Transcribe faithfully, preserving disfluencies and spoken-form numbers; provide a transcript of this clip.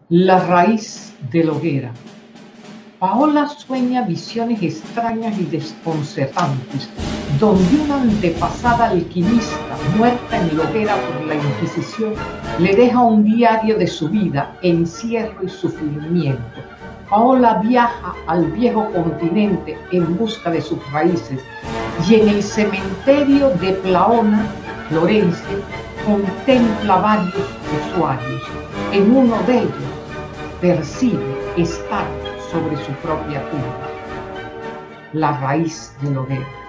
La raíz de la hoguera. Paola sueña visiones extrañas y desconcertantes, donde una antepasada alquimista, muerta en la hoguera por la Inquisición, le deja un diario de su vida, encierro y sufrimiento. Paola viaja al viejo continente en busca de sus raíces y en el cementerio de Plaona, Florencia, contempla varios usuarios. En uno de ellos percibe estar sobre su propia tumba, la raíz de la hoguera.